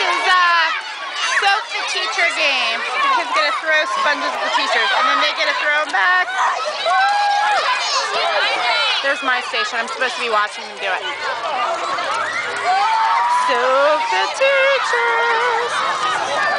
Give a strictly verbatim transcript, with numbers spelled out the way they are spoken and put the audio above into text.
is uh, Soap the Teacher game. The kids get to throw sponges at the teachers, and then they get to throw them back. There's my station. I'm supposed to be watching them do it. Soap the Teachers.